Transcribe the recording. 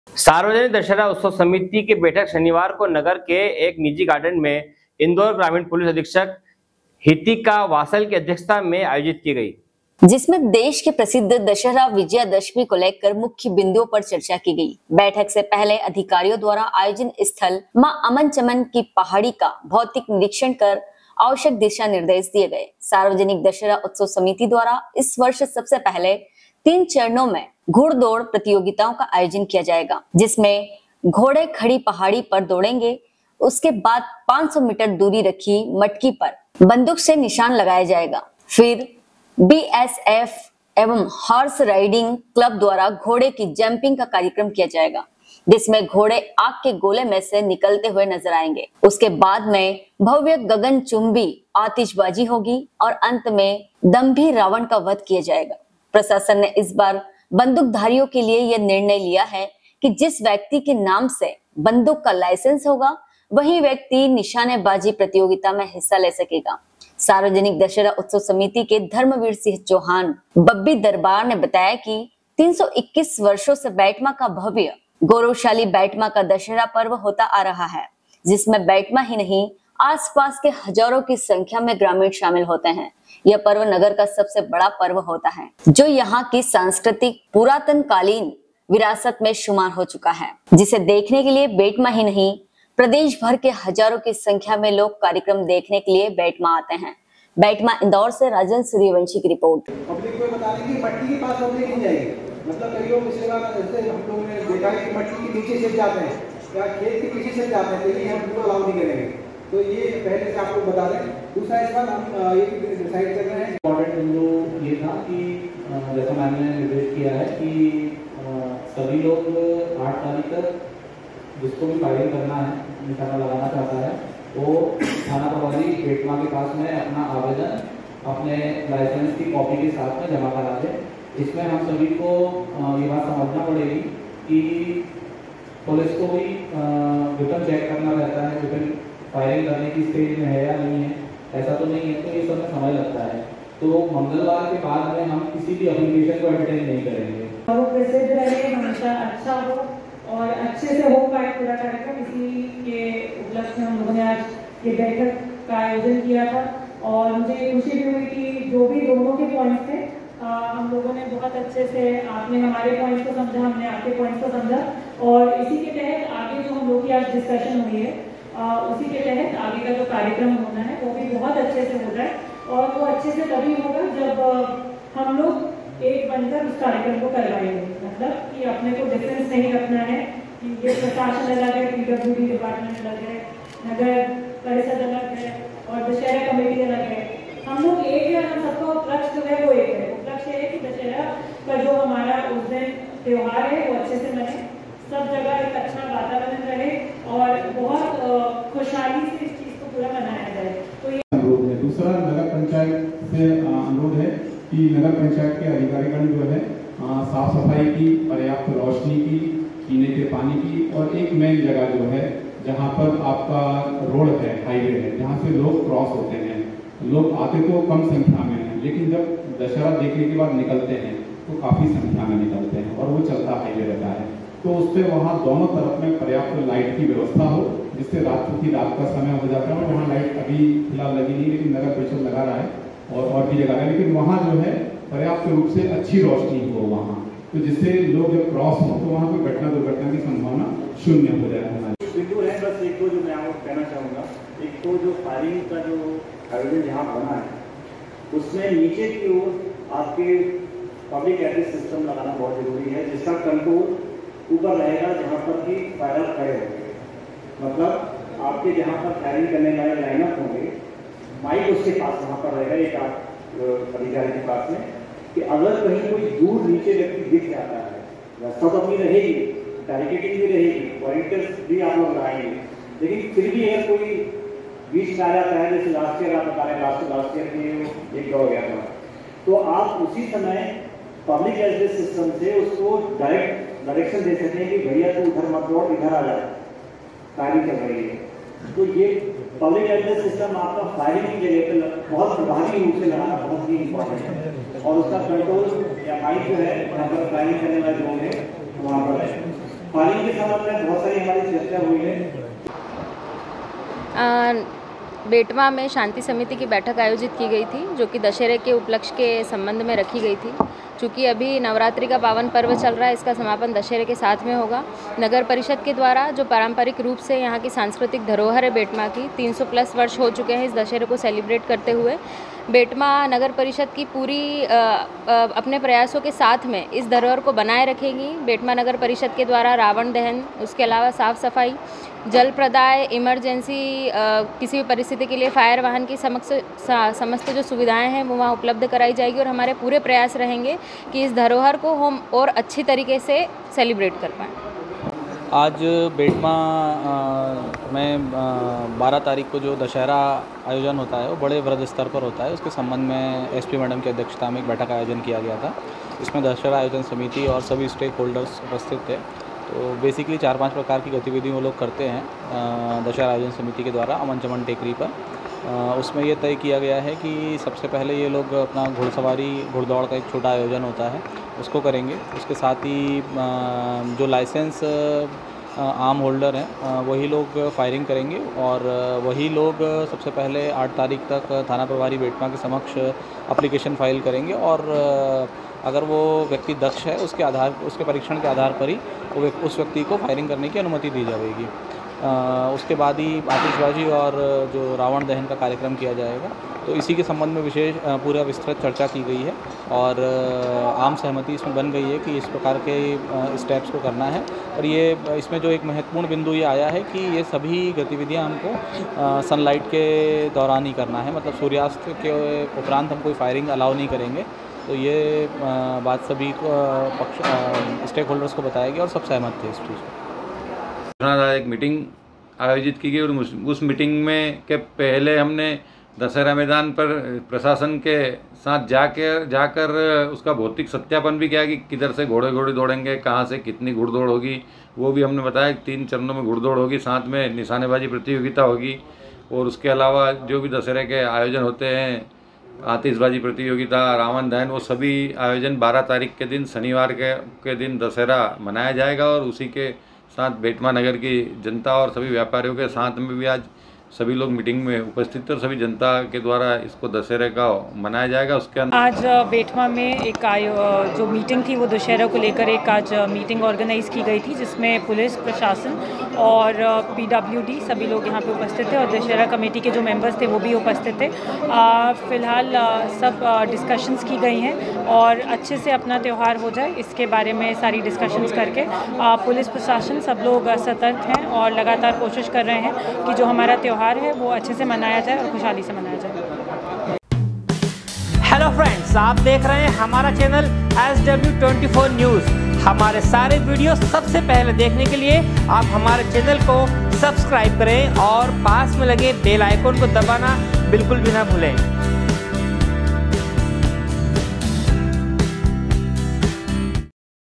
सार्वजनिक दशहरा उत्सव समिति की बैठक शनिवार को नगर के एक निजी गार्डन में इंदौर ग्रामीण पुलिस अधीक्षक हितिका वासल की अध्यक्षता में आयोजित की गई, जिसमें देश के प्रसिद्ध दशहरा विजयादशमी को लेकर मुख्य बिंदुओं पर चर्चा की गई। बैठक से पहले अधिकारियों द्वारा आयोजन स्थल मां अमन चमन की पहाड़ी का भौतिक निरीक्षण कर आवश्यक दिशा निर्देश दिए गए। सार्वजनिक दशहरा उत्सव समिति द्वारा इस वर्ष सबसे पहले 3 चरणों में घुड़दौड़ प्रतियोगिताओं का आयोजन किया जाएगा, जिसमें घोड़े खड़ी पहाड़ी पर दौड़ेंगे। उसके बाद 500 मीटर दूरी रखी मटकी पर बंदूक से निशान लगाया जाएगा। फिर BSF एवं हॉर्स राइडिंग क्लब द्वारा घोड़े की जंपिंग का कार्यक्रम किया जाएगा, जिसमें घोड़े आग के गोले में से निकलते हुए नजर आएंगे। उसके बाद में भव्य गगनचुंबी आतिशबाजी होगी और अंत में दंभी रावण का वध किया जाएगा। प्रशासन ने इस बार बंदूकधारियों के लिए यह निर्णय लिया है कि जिस व्यक्ति के नाम से बंदूक का लाइसेंस होगा वही व्यक्ति निशानेबाजी प्रतियोगिता में हिस्सा ले सकेगा। सार्वजनिक दशहरा उत्सव समिति के धर्मवीर सिंह चौहान बब्बी दरबार ने बताया कि 321 वर्षों से बैटमा का भव्य गौरवशाली बैटमा का दशहरा पर्व होता आ रहा है, जिसमें बैटमा ही नहीं आसपास के हजारों की संख्या में ग्रामीण शामिल होते हैं। यह पर्व नगर का सबसे बड़ा पर्व होता है, जो यहाँ की सांस्कृतिक पुरातन कालीन विरासत में शुमार हो चुका है, जिसे देखने के लिए बैटमा ही नहीं प्रदेश भर के हजारों की संख्या में लोग कार्यक्रम देखने के लिए बैटमा आते हैं। बैटमा इंदौर से राजन सूर्यवंशी की रिपोर्ट। पब्लिक को बता दें कि मट्टी के पास पब्लिक नहीं जाएगी, मतलब कई लोग पिछले बार ऐसे हम लोगों ने देखा है कि मट्टी के नीचे से जाते हैं या खेत के पीछे से जाते हैं, तो ये हम बिल्कुल अलाउ नहीं करेंगे। तो ये पहले से आप लोग बता दें। दूसरा इस बार हम ये डिसाइड कर रहे हैं, इम्पोर्टेंट बिंदु ये था कि जैसा मैंने निर्देश किया है कि सभी लोग 8 तारीख तक जिसको भी फायरिंग करना है, निशाना लगाना चाहता है, वो थाना प्रभारी बैटमा के पास में अपना आवेदन अपने लाइसेंस की कॉपी के साथ में जमा करा दे। इसमें हम सभी को ये बात समझना पड़ेगी कि पुलिस को भी वेपन चेक करना रहता है, वेपन फायरिंग करने की स्टेज में है या नहीं है, ऐसा तो नहीं है, तो ये सब में समय लगता है। तो मंगलवार के बाद में हम किसी भी एप्लीकेशन को एंटरटेन नहीं करेंगे। वो प्रसिद्ध रहे, हमेशा अच्छा हो और अच्छे से हो पाए पूरा कार्यक्रम। इसी के उपलक्ष्य में हम लोगों ने आज ये बैठक का आयोजन किया था और मुझे खुशी भी हुई कि जो भी दोनों के पॉइंट्स थे हम लोगों ने बहुत अच्छे से, आपने हमारे पॉइंट्स को समझा, हमने आपके पॉइंट्स को समझा और इसी के तहत आगे जो हम लोग की आज डिस्कशन हुई है उसी के तहत आगे का जो कार्यक्रम होना है वो भी बहुत अच्छे से हो जाए। और वो अच्छे से तभी होगा जब हम लोग एक बनकर उस कार्यक्रम को करवाएंगे। मतलब कि अपने को डिफरेंस नहीं रखना है कि ये प्रशासन अलग है, PWD डिपार्टमेंट अलग है, नगर परिषद अलग है और दशहरा कमेटी अलग है। हम लोग एक है, हम सबका उपलक्ष्य जो है वो एक है। उपलक्ष्य है कि दशहरा का जो हमारा उस दिन त्यौहार है वो अच्छे से मने, सब जगह एक अच्छा वातावरण रहे और बहुत खुशहाली से इस चीज को पूरा मनाया जाए। तो ये अनुरोध है। दूसरा नगर पंचायत से अनुरोध है कि नगर पंचायत के अधिकारीगण जो है साफ सफाई की, पर्याप्त रोशनी की, पीने के पानी की और एक मेन जगह जो है जहाँ पर आपका रोड है, हाईवे है, जहाँ से लोग क्रॉस होते हैं। लोग आते तो कम संख्या में हैं, लेकिन जब दशहरा देखने के बाद निकलते हैं तो काफ़ी संख्या में निकलते हैं और वो चलता हाईवे रहता है। तो उससे वहाँ दोनों तरफ में पर्याप्त लाइट की व्यवस्था हो, जिससे रात का समय हो जाता है। वहाँ लाइट अभी फिलहाल लगी नहीं, लेकिन नगर परिषद लगा रहा है और भी जगह है, लेकिन वहाँ जो है पर्याप्त रूप से अच्छी रोशनी हो वहाँ, तो जिससे लोग जब क्रॉस हो तो वहाँ कोई घटना दुर्घटना की संभावना शून्य हो जाए। बिंदु है बस एक दो जो मैं आपको कहना चाहूँगा। एक तो जो फायरिंग का जो आयोजन यहाँ बना है उसमें नीचे की ओर आपके पब्लिक एड्रेस सिस्टम लगाना बहुत जरूरी है, जिसका कंट्रोल ऊपर रहेगा जहाँ पर कि फायर खड़े होंगे। मतलब आपके जहाँ पर फायरिंग करने वाले लाइनअप होंगे, माइक उसके पास वहाँ पर रहेगा, एक आप अधिकारी के पास में, कि अगर कहीं कोई दूर नीचे व्यक्ति दिख जाता है, रास्ता तो अपनी रहेगी, बैरिकेडिंग भी रहेगी, वॉलंटियर्स भी आप लोग लगाएंगे, लेकिन फिर भी अगर कोई बीच में आ जाता है, जैसे लास्ट ईयर आप बता रहे हैं, लास्ट ईयर में एक हो गया था, तो आप उसी समय पब्लिक एड्रेस सिस्टम से उसको डायरेक्शन दे सकते हैं कि भैया तू उधर मत दौड़, इधर आ जा, फायरिंग चल रही है। तो ये पब्लिक एड्रेस सिस्टम आपका फायरिंग की जगह पर बहुत प्रभावी रूप से लगाना बहुत ही इम्पोर्टेंट है और उसका कंट्रोल या माइक जो है वहाँ पर फायरिंग करने वाले लोग हैं वहाँ पर है। फायरिंग के संबंध में बहुत सारी हमारी चर्चा हुई है। बेटवा में शांति समिति की बैठक आयोजित की गई थी, जो कि दशहरे के उपलक्ष्य के संबंध में रखी गई थी। चूँकि अभी नवरात्रि का पावन पर्व चल रहा है, इसका समापन दशहरे के साथ में होगा। नगर परिषद के द्वारा जो पारंपरिक रूप से यहाँ की सांस्कृतिक धरोहर है बेटमा की, 300+ वर्ष हो चुके हैं इस दशहरे को सेलिब्रेट करते हुए। बेटमा नगर परिषद की पूरी अपने प्रयासों के साथ में इस धरोहर को बनाए रखेगी। बेटमा नगर परिषद के द्वारा रावण दहन, उसके अलावा साफ़ सफाई, जल प्रदाय, इमरजेंसी किसी भी परिस्थिति के लिए फायर वाहन की समस्त जो सुविधाएं हैं वो वहाँ उपलब्ध कराई जाएगी। और हमारे पूरे प्रयास रहेंगे कि इस धरोहर को हम और अच्छी तरीके से सेलिब्रेट कर पाएँ। आज बेटमा में 12 तारीख को जो दशहरा आयोजन होता है वो बड़े वृहद स्तर पर होता है। उसके संबंध में एसपी मैडम की अध्यक्षता में एक बैठक का आयोजन किया गया था। इसमें दशहरा आयोजन समिति और सभी स्टेक होल्डर्स उपस्थित थे। तो बेसिकली 4-5 प्रकार की गतिविधि वो लोग करते हैं दशहरा आयोजन समिति के द्वारा अमन चमन टेकरी पर। उसमें ये तय किया गया है कि सबसे पहले ये लोग अपना घुड़सवारी घुड़दौड़ का एक छोटा आयोजन होता है उसको करेंगे। उसके साथ ही जो लाइसेंस आम होल्डर हैं वही लोग फायरिंग करेंगे और वही लोग सबसे पहले 8 तारीख तक थाना प्रभारी बेटमा के समक्ष एप्लीकेशन फाइल करेंगे और अगर वो व्यक्ति दक्ष है उसके परीक्षण के आधार पर ही उस व्यक्ति को फायरिंग करने की अनुमति दी जाएगी। उसके बाद ही आतिशबाजी और जो रावण दहन का कार्यक्रम किया जाएगा। तो इसी के संबंध में विशेष पूरा विस्तृत चर्चा की गई है और आम सहमति इसमें बन गई है कि इस प्रकार के स्टेप्स को करना है। और ये इसमें जो एक महत्वपूर्ण बिंदु ये आया है कि ये सभी गतिविधियां हमको सनलाइट के दौरान ही करना है, मतलब सूर्यास्त के उपरांत हम कोई फायरिंग अलाउ नहीं करेंगे। तो ये बात सभी को स्टेक होल्डर्स को बताया गया और सब सहमत थे इस चीज़ पर। एक मीटिंग आयोजित की गई और उस मीटिंग में के पहले हमने दशहरा मैदान पर प्रशासन के साथ जाकर उसका भौतिक सत्यापन भी किया कि किधर से घोड़े दौड़ेंगे, कहाँ से कितनी घुड़दौड़ होगी, वो भी हमने बताया। 3 चरणों में घुड़दौड़ होगी, साथ में निशानेबाजी प्रतियोगिता होगी और उसके अलावा जो भी दशहरे के आयोजन होते हैं, आतिशबाजी प्रतियोगिता, रावण दहन, वो सभी आयोजन 12 तारीख के दिन शनिवार के दिन दशहरा मनाया जाएगा। और उसी के साथ बेटमा नगर की जनता और सभी व्यापारियों के साथ में भी आज सभी लोग मीटिंग में उपस्थित थे और सभी जनता के द्वारा इसको दशहरे का मनाया जाएगा। उसके अंदर आज बेटमा में एक जो मीटिंग थी वो दशहरा को लेकर एक आज मीटिंग ऑर्गेनाइज की गई थी, जिसमें पुलिस प्रशासन और PWD सभी लोग यहाँ पे उपस्थित थे और दशहरा कमेटी के जो मेंबर्स थे वो भी उपस्थित थे। फ़िलहाल सब डिस्कशंस की गई हैं और अच्छे से अपना त्यौहार हो जाए इसके बारे में सारी डिस्कशंस करके पुलिस प्रशासन सब लोग सतर्क हैं और लगातार कोशिश कर रहे हैं कि जो हमारा त्यौहार है वो अच्छे से मनाया जाए और खुशहाली से मनाया जाए। हेलो फ्रेंड्स, आप देख रहे हैं हमारा चैनल SW24 न्यूज़। हमारे सारे वीडियो सबसे पहले देखने के लिए आप हमारे चैनल को सब्सक्राइब करें और पास में लगे बेल आइकन को दबाना बिल्कुल भी ना भूलें।